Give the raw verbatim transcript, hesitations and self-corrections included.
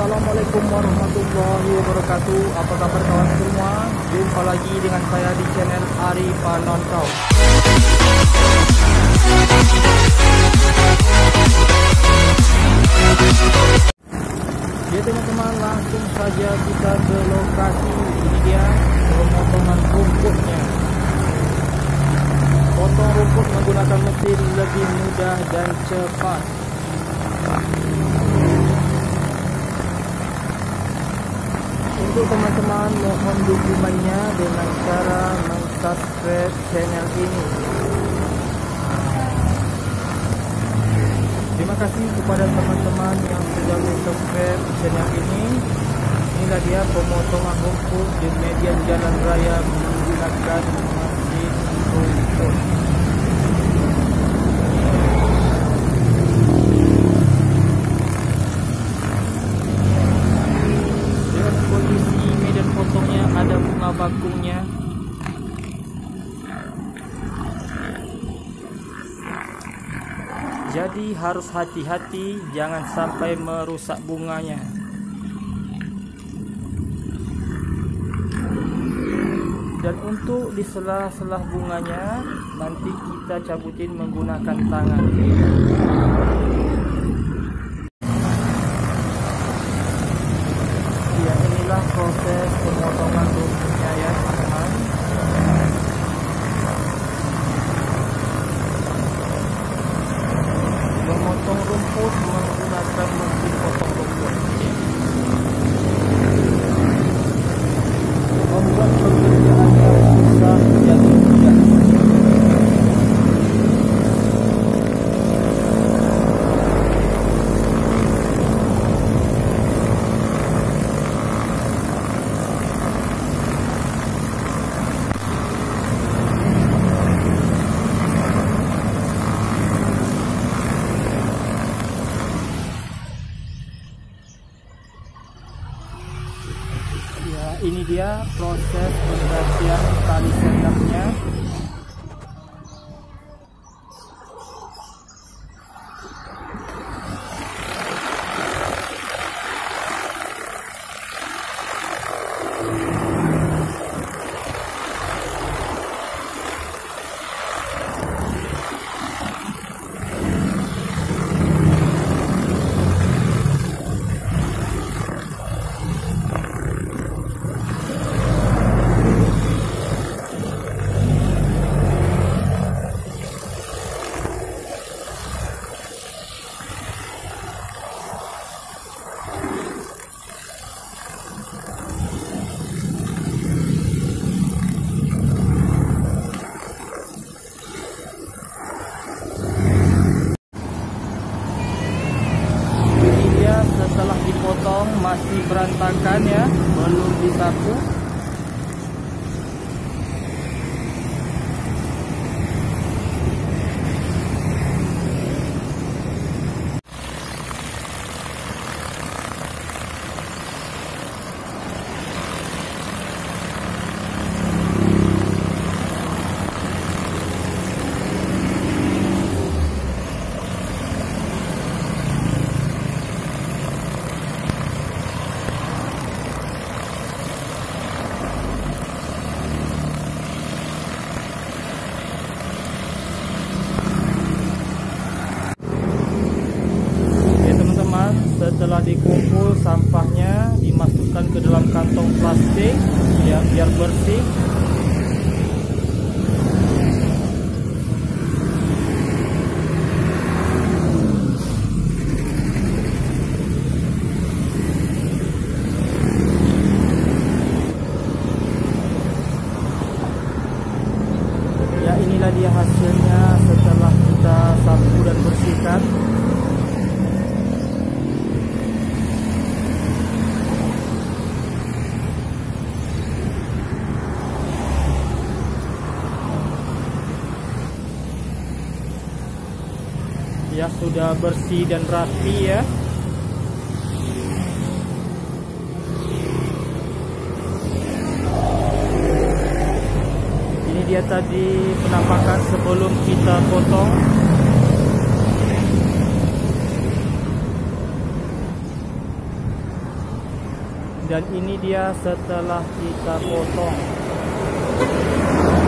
Assalamualaikum warahmatullahi wabarakatuh. Apa kabar kawan semua? Jumpa lagi dengan saya di channel Ari Panontau. Ya teman-teman, langsung saja kita ke lokasi. Ini dia pemotongan rumputnya. Potong rumput menggunakan mesin lebih mudah dan cepat. Untuk teman-teman, mohon dukungannya dengan cara mensubscribe channel ini. Terima kasih kepada teman-teman yang sudah subscribe channel ini. Inilah dia pemotongan rumput di median jalan raya menggunakan mesin rumput. Kondisi medan potongnya ada bunga bakungnya. Jadi harus hati-hati, jangan sampai merusak bunganya. Dan untuk di sela-sela bunganya nanti kita cabutin menggunakan tangan. Proses pemotongan rumputnya ya teman-teman. Memotong rumput menggunakan mesin potong rumput membuat pekerjaannya susah jadi mudah. Ini dia proses penggantian tali sendaknya. Setelah dipotong masih berantakan ya, belum disapu. Setelah dikumpul, sampahnya dimasukkan ke dalam kantong plastik ya, biar bersih. Ya, inilah dia hasilnya setelah kita sapu dan bersihkan. Ya, sudah bersih dan rapi ya. Ini dia tadi penampakan sebelum kita potong. Dan ini dia setelah kita potong.